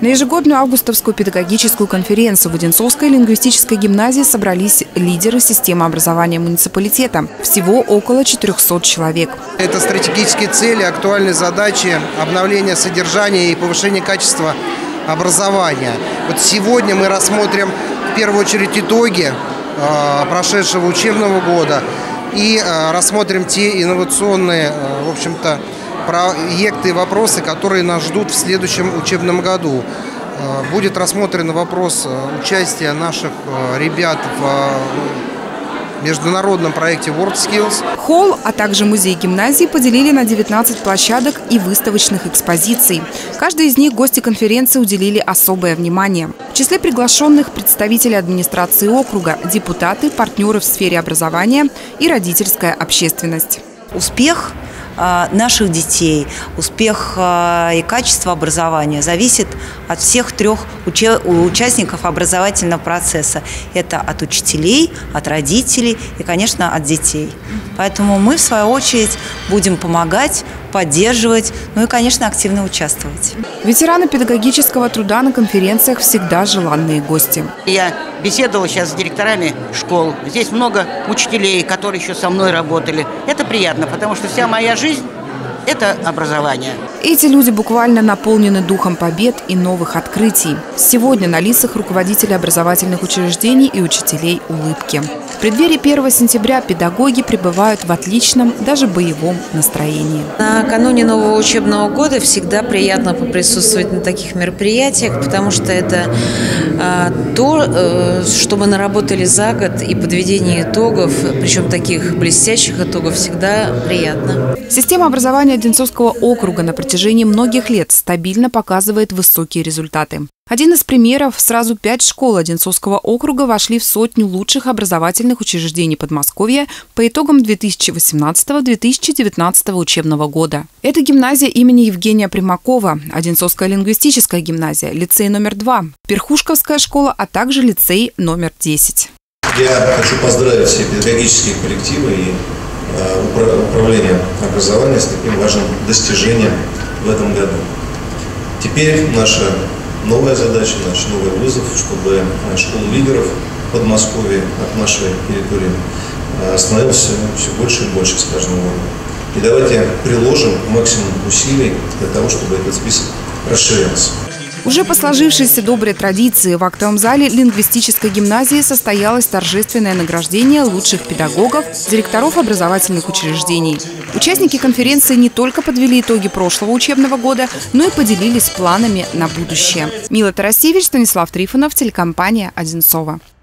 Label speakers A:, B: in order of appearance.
A: На ежегодную августовскую педагогическую конференцию в Одинцовской лингвистической гимназии собрались лидеры системы образования муниципалитета. Всего около 400 человек.
B: Это стратегические цели, актуальные задачи обновления содержания и повышения качества образования. Вот сегодня мы рассмотрим в первую очередь итоги прошедшего учебного года и рассмотрим те инновационные, в общем-то, проекты и вопросы, которые нас ждут в следующем учебном году. Будет рассмотрен вопрос участия наших ребят в международном проекте WorldSkills.
A: Холл, а также музей гимназии поделили на 19 площадок и выставочных экспозиций. Каждой из них гости конференции уделили особое внимание. В числе приглашенных представители администрации округа, депутаты, партнеры в сфере образования и родительская общественность.
C: Успех наших детей, успех и качество образования зависит от всех трех участников образовательного процесса. Это от учителей, от родителей и, конечно, от детей. Поэтому мы, в свою очередь, будем помогать, поддерживать, ну и, конечно, активно участвовать.
A: Ветераны педагогического труда на конференциях всегда желанные гости.
D: Я беседовала сейчас с директорами школ. Здесь много учителей, которые еще со мной работали. Это приятно, потому что вся моя жизнь – это образование.
A: Эти люди буквально наполнены духом побед и новых открытий. Сегодня на лицах руководителей образовательных учреждений и учителей улыбки. В преддверии 1 сентября педагоги пребывают в отличном, даже боевом настроении.
E: Накануне нового учебного года всегда приятно поприсутствовать на таких мероприятиях, потому что это то, что мы наработали за год, и подведение итогов, причем таких блестящих итогов, всегда приятно.
A: Система образования Одинцовского округа на протяжении многих лет стабильно показывает высокие результаты. Один из примеров – сразу 5 школ Одинцовского округа вошли в 100 лучших образовательных учреждений Подмосковья по итогам 2018-2019 учебного года. Это гимназия имени Евгения Примакова, Одинцовская лингвистическая гимназия, лицей номер 2, Перхушковская школа, а также лицей номер 10.
F: Я хочу поздравить все педагогические коллективы и управление образования с таким важным достижением в этом году. Теперь наша новая задача, наш новый вызов, чтобы школ лидеров Подмосковья от нашей территории становился все больше и больше с каждым годом. И давайте приложим максимум усилий для того, чтобы этот список расширялся.
A: Уже по сложившейся доброй традиции в актовом зале лингвистической гимназии состоялось торжественное награждение лучших педагогов, директоров образовательных учреждений. Участники конференции не только подвели итоги прошлого учебного года, но и поделились планами на будущее. Мила Тарасевич, Станислав Трифонов, телекомпания «Одинцово».